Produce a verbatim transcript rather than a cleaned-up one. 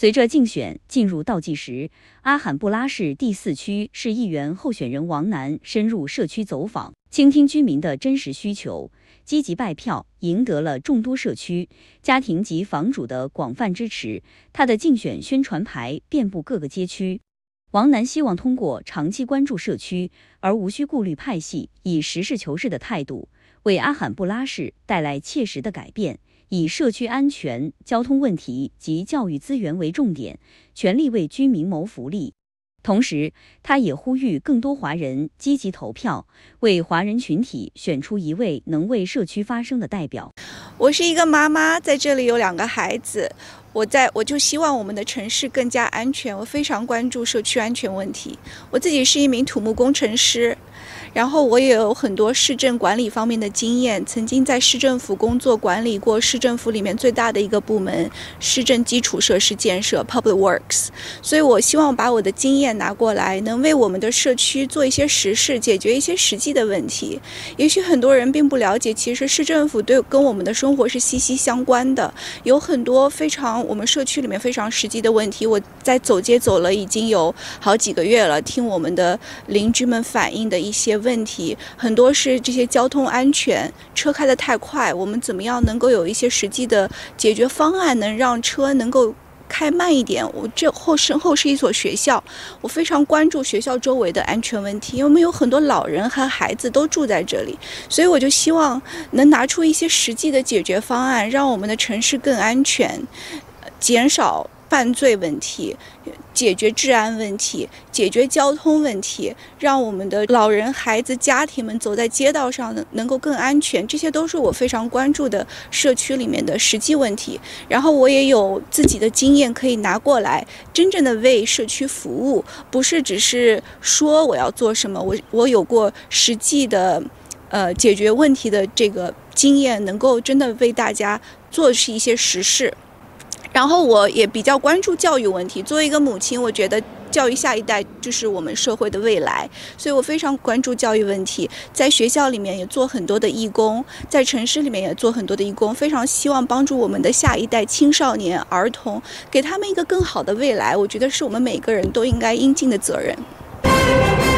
随着竞选进入倒计时，阿罕布拉市第四区市议员候选人王楠深入社区走访，倾听居民的真实需求，积极拜票，赢得了众多社区家庭及房主的广泛支持。他的竞选宣传牌遍布各个街区。王楠希望通过长期关注社区，而无需顾虑派系，以实事求是的态度，为阿罕布拉市带来切实的改变。以社区安全、交通问题及教育资源为重点，全力为居民谋福利。同时，他也呼吁更多华人积极投票，为华人群体选出一位能为社区发声的代表。 我是一个妈妈，在这里有两个孩子，我在我就希望我们的城市更加安全，我非常关注社区安全问题。我自己是一名土木工程师，然后我也有很多市政管理方面的经验，曾经在市政府工作，管理过市政府里面最大的一个部门——市政基础设施建设 （Public Works）。所以我希望把我的经验拿过来，能为我们的社区做一些实事，解决一些实际的问题。也许很多人并不了解，其实市政府对跟我们的生活是息息相关的，有很多非常我们社区里面非常实际的问题。我在走街走了已经有好几个月了，听我们的邻居们反映的一些问题，很多是这些交通安全，车开得太快，我们怎么样能够有一些实际的解决方案，能让车能够开慢一点。我这后身后是一所学校，我非常关注学校周围的安全问题，因为我们有很多老人和孩子都住在这里，所以我就希望能拿出一些实际的解决方案，让我们的城市更安全，减少犯罪问题，解决治安问题，解决交通问题，让我们的老人、孩子、家庭们走在街道上能能够更安全，这些都是我非常关注的社区里面的实际问题。然后我也有自己的经验可以拿过来，真正的为社区服务，不是只是说我要做什么，我我有过实际的呃解决问题的这个经验，能够真的为大家做是一些实事。然后我也比较关注教育问题，作为一个母亲，我觉得教育下一代就是我们社会的未来，所以我非常关注教育问题，在学校里面也做很多的义工，在城市里面也做很多的义工，非常希望帮助我们的下一代青少年儿童，给他们一个更好的未来，我觉得是我们每个人都应该应尽的责任。